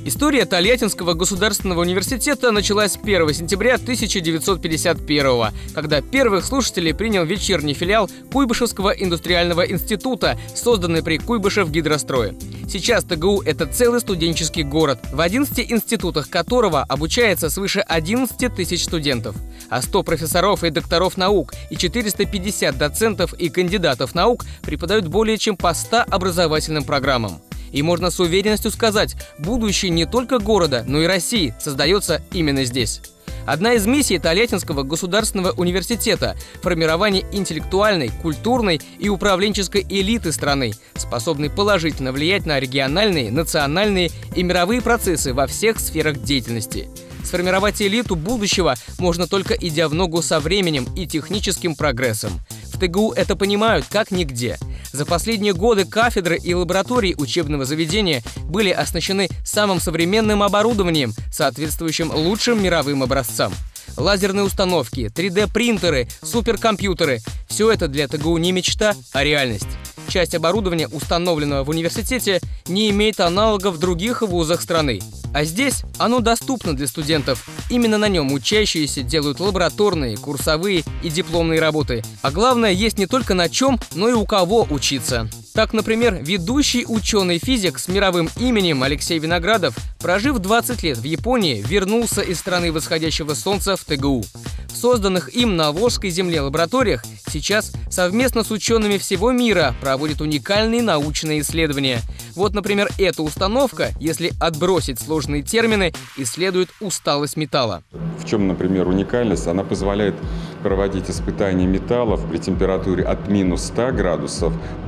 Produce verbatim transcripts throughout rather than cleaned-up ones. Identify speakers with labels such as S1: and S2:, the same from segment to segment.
S1: История Тольяттинского государственного университета началась первого сентября тысяча девятьсот пятьдесят первого, когда первых слушателей принял вечерний филиал Куйбышевского индустриального института, созданный при Куйбышев-Гидрострое. Сейчас ТГУ – это целый студенческий город, в одиннадцати институтах которого обучается свыше одиннадцати тысяч студентов, а сто профессоров и докторов наук и четыреста пятьдесят доцентов и кандидатов наук преподают более чем по ста образовательным программам. И можно с уверенностью сказать, будущее не только города, но и России создается именно здесь. Одна из миссий Тольяттинского государственного университета – формирование интеллектуальной, культурной и управленческой элиты страны, способной положительно влиять на региональные, национальные и мировые процессы во всех сферах деятельности. Сформировать элиту будущего можно только идя в ногу со временем и техническим прогрессом. В ТГУ это понимают как нигде. За последние годы кафедры и лаборатории учебного заведения были оснащены самым современным оборудованием, соответствующим лучшим мировым образцам. Лазерные установки, три дэ принтеры, суперкомпьютеры – все это для ТГУ не мечта, а реальность. Часть оборудования, установленного в университете, не имеет аналогов в других вузах страны. А здесь оно доступно для студентов. Именно на нем учащиеся делают лабораторные, курсовые и дипломные работы. А главное, есть не только на чем, но и у кого учиться. Так, например, ведущий ученый-физик с мировым именем Алексей Виноградов, прожив двадцать лет в Японии, вернулся из страны восходящего солнца в ТГУ. В созданных им на Волжской земле лабораториях сейчас совместно с учеными всего мира проводят уникальные научные исследования. Вот, например, эта установка, если отбросить сложные термины, исследует усталость металла.
S2: В чем, например, уникальность? Она позволяет проводить испытания металлов при температуре от минус ста градусов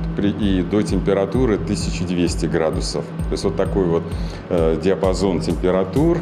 S2: и до температуры тысяча двести градусов. То есть вот такой вот э, диапазон температур.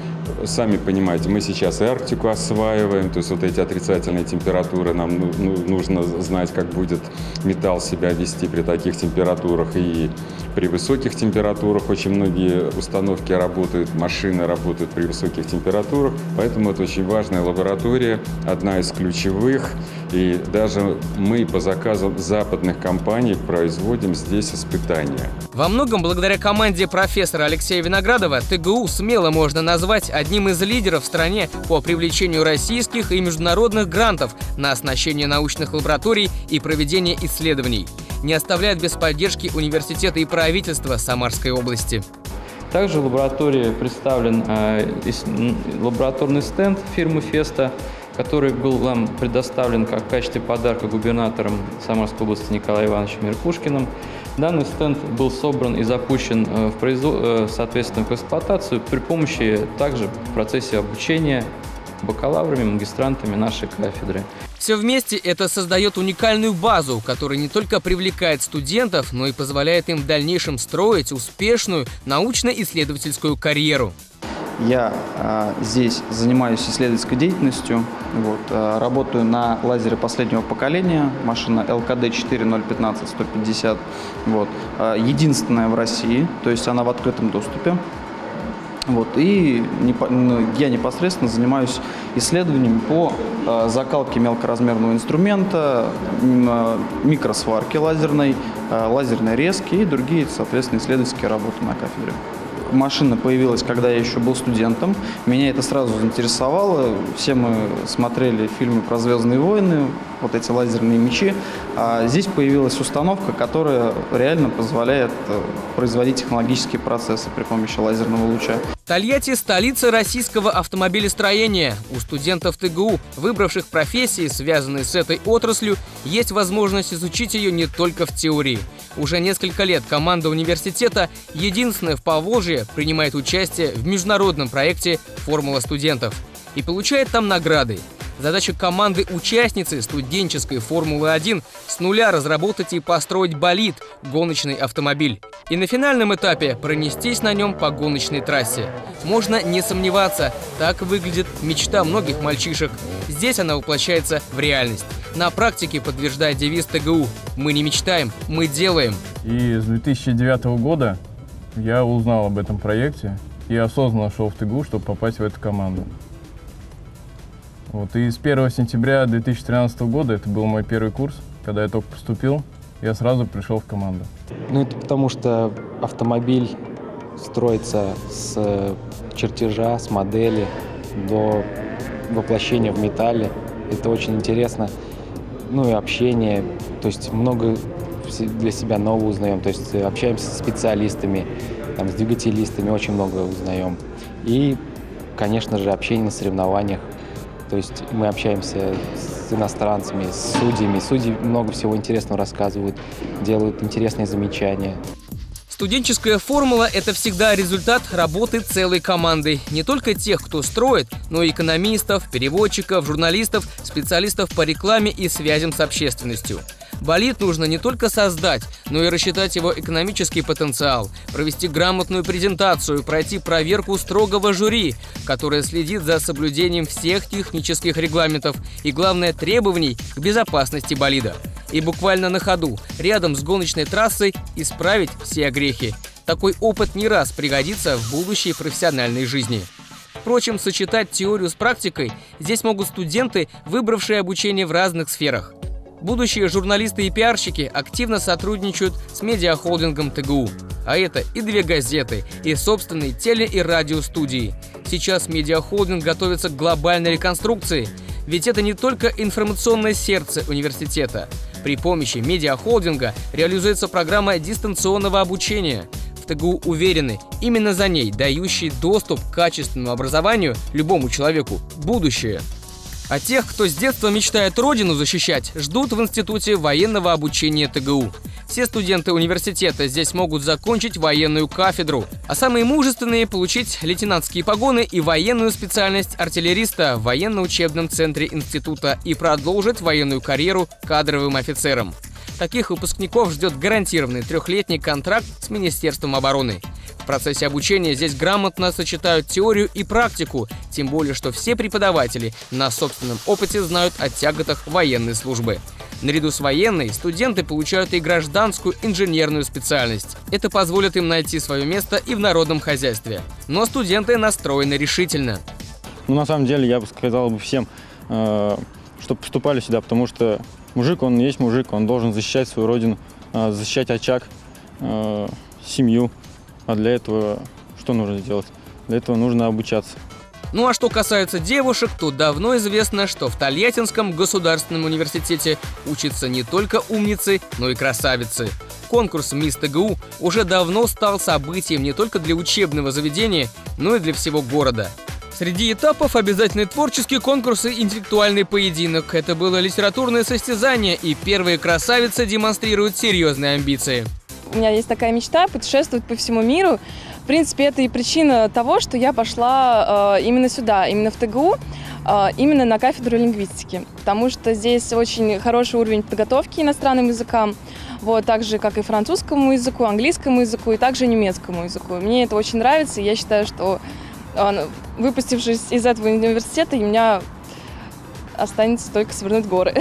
S2: Сами понимаете, мы сейчас и Арктику осваиваем, то есть вот эти отрицательные температуры, нам нужно знать, как будет металл себя вести при таких температурах. И при высоких температурах очень многие установки работают, машины работают при высоких температурах, поэтому это очень важная лаборатория, одна из ключевых. И даже мы по заказу западных компаний производим здесь испытания.
S1: Во многом благодаря команде профессора Алексея Виноградова ТГУ смело можно назвать одним из лидеров в стране по привлечению российских и международных грантов на оснащение научных лабораторий и проведение исследований. Не оставляет без поддержки университета и правительства Самарской области.
S3: Также в лаборатории представлен э, лабораторный стенд фирмы «Феста», который был нам предоставлен как в качестве подарка губернатором Самарской области Николаем Ивановичем Меркушкиным. Данный стенд был собран и запущен в производ... соответственно, в эксплуатацию при помощи также в процессе обучения бакалаврами, магистрантами нашей кафедры.
S1: Все вместе это создает уникальную базу, которая не только привлекает студентов, но и позволяет им в дальнейшем строить успешную научно-исследовательскую карьеру.
S4: Я а, здесь занимаюсь исследовательской деятельностью, вот, а, работаю на лазере последнего поколения, машина эл ка дэ четыре ноль пятнадцать сто пятьдесят, вот, а, единственная в России, то есть она в открытом доступе. Вот, и я непосредственно занимаюсь исследованиями по а, закалке мелкоразмерного инструмента, а, микросварке лазерной, а, лазерной резки и другие, соответственно, исследовательские работы на кафедре. Машина появилась, когда я еще был студентом. Меня это сразу заинтересовало. Все мы смотрели фильмы про «Звездные войны», вот эти лазерные мечи. А здесь появилась установка, которая реально позволяет производить технологические процессы при помощи лазерного луча.
S1: Тольятти – столица российского автомобилестроения. У студентов ТГУ, выбравших профессии, связанные с этой отраслью, есть возможность изучить ее не только в теории. Уже несколько лет команда университета, единственная в Поволжье, принимает участие в международном проекте «Формула студентов» и получает там награды. Задача команды участницы студенческой «Формулы один» с нуля разработать и построить болид – гоночный автомобиль. И на финальном этапе пронестись на нем по гоночной трассе. Можно не сомневаться, так выглядит мечта многих мальчишек. Здесь она воплощается в реальность. На практике подтверждает девиз ТГУ «Мы не мечтаем, мы делаем».
S5: И с две тысячи девятого года я узнал об этом проекте и осознанно шел в ТГУ, чтобы попасть в эту команду. Вот, и с первого сентября две тысячи тринадцатого года, это был мой первый курс, когда я только поступил, я сразу пришел в команду.
S6: Ну, это потому что автомобиль строится с чертежа, с модели до воплощения в металле. Это очень интересно. Ну и общение, то есть много для себя нового узнаем. То есть общаемся с специалистами, там, с двигателистами, очень много узнаем. И, конечно же, общение на соревнованиях. То есть мы общаемся с иностранцами, с судьями. Судьи много всего интересного рассказывают, делают интересные замечания.
S1: Студенческая формула – это всегда результат работы целой команды. Не только тех, кто строит, но и экономистов, переводчиков, журналистов, специалистов по рекламе и связям с общественностью. Болид нужно не только создать, но и рассчитать его экономический потенциал, провести грамотную презентацию, пройти проверку строгого жюри, которое следит за соблюдением всех технических регламентов и, главное, требований к безопасности болида. И буквально на ходу, рядом с гоночной трассой, исправить все огрехи. Такой опыт не раз пригодится в будущей профессиональной жизни. Впрочем, сочетать теорию с практикой здесь могут студенты, выбравшие обучение в разных сферах. Будущие журналисты и пиарщики активно сотрудничают с медиахолдингом ТГУ. А это и две газеты, и собственные теле- и радиостудии. Сейчас медиахолдинг готовится к глобальной реконструкции. Ведь это не только информационное сердце университета. При помощи медиахолдинга реализуется программа дистанционного обучения. В ТГУ уверены, именно за ней дающий доступ к качественному образованию любому человеку будущее. А тех, кто с детства мечтает родину защищать, ждут в Институте военного обучения ТГУ. Все студенты университета здесь могут закончить военную кафедру, а самые мужественные – получить лейтенантские погоны и военную специальность артиллериста в военно-учебном центре института и продолжить военную карьеру кадровым офицером. Таких выпускников ждет гарантированный трехлетний контракт с Министерством обороны. В процессе обучения здесь грамотно сочетают теорию и практику, тем более, что все преподаватели на собственном опыте знают о тяготах военной службы. Наряду с военной студенты получают и гражданскую инженерную специальность. Это позволит им найти свое место и в народном хозяйстве. Но студенты настроены решительно.
S7: Ну, на самом деле, я бы сказал бы всем, э, чтобы поступали сюда, потому что мужик, он есть мужик, он должен защищать свою родину, э, защищать очаг, э, семью. А для этого что нужно делать? Для этого нужно обучаться.
S1: Ну а что касается девушек, то давно известно, что в Тольяттинском государственном университете учатся не только умницы, но и красавицы. Конкурс «Мисс ТГУ» уже давно стал событием не только для учебного заведения, но и для всего города. Среди этапов обязательны творческие конкурсы, интеллектуальный поединок. Это было литературное состязание, и первые красавицы демонстрируют серьезные амбиции.
S8: У меня есть такая мечта путешествовать по всему миру. В принципе, это и причина того, что я пошла э, именно сюда, именно в ТГУ, э, именно на кафедру лингвистики. Потому что здесь очень хороший уровень подготовки иностранным языкам, вот, так же, как и французскому языку, английскому языку и также немецкому языку. Мне это очень нравится, и я считаю, что э, выпустившись из этого университета, у меня останется только свернуть горы.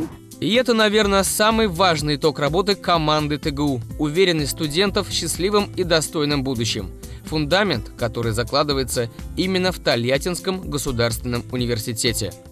S1: И это, наверное, самый важный итог работы команды ТГУ – уверенность студентов в счастливом и достойном будущем. Фундамент, который закладывается именно в Тольяттинском государственном университете.